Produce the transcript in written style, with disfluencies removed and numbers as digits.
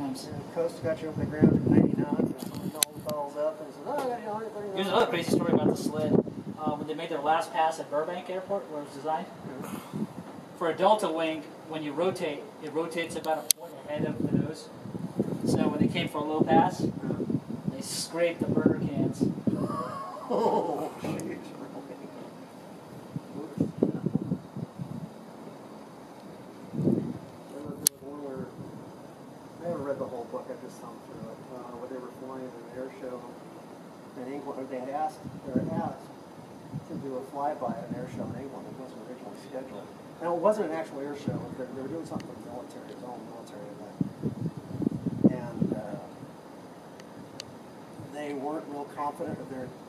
times. And the coast got you over the ground at 90 knots, and someone calls up and says, oh, I got you 130 knots. Here's another crazy story about the sled. When they made their last pass at Burbank Airport, where it was designed, for a delta wing, when you rotate, it rotates about a point ahead of the nose. So when they came for a low pass, they scraped the burner cans. Oh, jeez. I haven't read the whole book, I just thumbed through it. When they were flying in an air show in England, they were asked to do a flyby at an air show in England. It wasn't originally scheduled. Now, it wasn't an actual air show. They were doing something for the military, it was all military event. And they weren't real confident of their